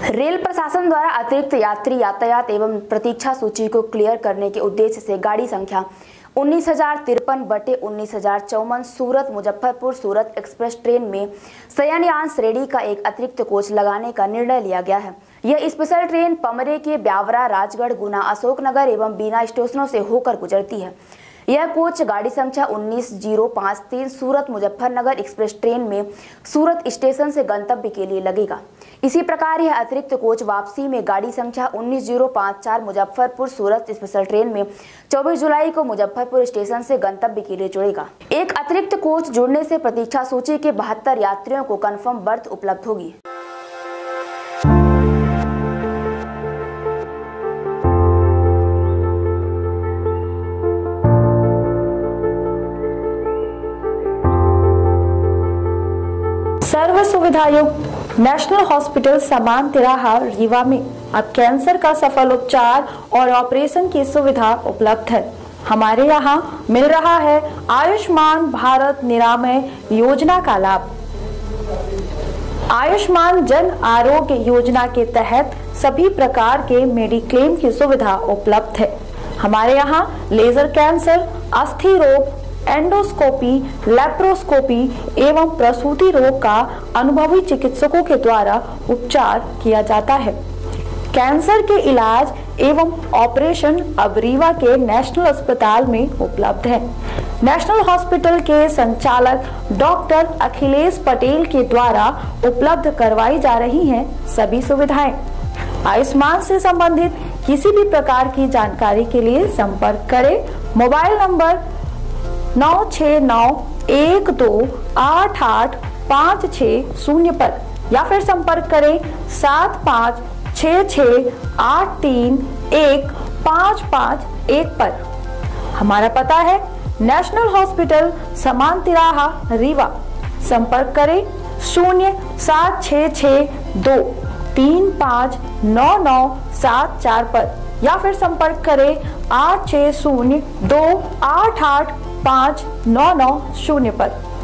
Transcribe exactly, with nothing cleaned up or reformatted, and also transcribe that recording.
Rail प्रशासन द्वारा अतिरिक्त यात्री यातायात एवं प्रतीक्षा सूची को क्लियर करने के उद्देश्य से गाड़ी संख्या उन्नीस हजार तिरपन बटे उन्नीस हजार चौवन सूरत मुजफ्फरपुर सूरत एक्सप्रेस ट्रेन में शयनयान श्रेणी का एक अतिरिक्त कोच लगाने का निर्णय लिया गया है। यह स्पेशल ट्रेन पमरे के ब्यावरा, राजगढ़, गुना, अशोकनगर एवं बीना स्टेशनों से होकर गुजरती है। यह कोच गाड़ी संख्या उन्नीस जीरो पाँच तीन सूरत मुजफ्फरनगर एक्सप्रेस ट्रेन में सूरत स्टेशन से गंतव्य के लिए लगेगा। इसी प्रकार यह अतिरिक्त कोच वापसी में गाड़ी संख्या उन्नीस जीरो पाँच चार मुजफ्फरपुर सूरत स्पेशल ट्रेन में चौबीस जुलाई को मुजफ्फरपुर स्टेशन से गंतव्य के लिए जुड़ेगा। एक अतिरिक्त कोच जुड़ने से प्रतीक्षा सूची के बहत्तर यात्रियों को कन्फर्म बर्थ उपलब्ध होगी। सर्व सुविधा युक्त नेशनल हॉस्पिटल समान तिराहा रीवा में अब कैंसर का सफल उपचार और ऑपरेशन की सुविधा उपलब्ध है। हमारे यहाँ मिल रहा है आयुष्मान भारत निरामय योजना का लाभ। आयुष्मान जन आरोग्य योजना के तहत सभी प्रकार के मेडिक्लेम की सुविधा उपलब्ध है। हमारे यहाँ लेजर कैंसर, अस्थि रोग, एंडोस्कोपी, लेप्रोस्कोपी एवं प्रसूति रोग का अनुभवी चिकित्सकों के द्वारा उपचार किया जाता है। कैंसर के इलाज एवं ऑपरेशन अब रीवा के नेशनल अस्पताल में उपलब्ध है। नेशनल हॉस्पिटल के संचालक डॉक्टर अखिलेश पटेल के द्वारा उपलब्ध करवाई जा रही हैं सभी सुविधाएं। आयुष्मान से संबंधित किसी भी प्रकार की जानकारी के लिए संपर्क करें मोबाइल नंबर नौ छः नौ एक दो आठ आठ पाँच छः शून्य पर या फिर संपर्क करें सात पाँच छः छः आठ तीन एक पाँच पाँच एक पर। हमारा पता है नेशनल हॉस्पिटल समान तिराहा रीवा। संपर्क करें शून्य सात छः छः दो तीन पाँच नौ नौ सात चार पर या फिर संपर्क करें आठ छः शून्य दो आठ आठ पाँच नौ नौ शून्य पर।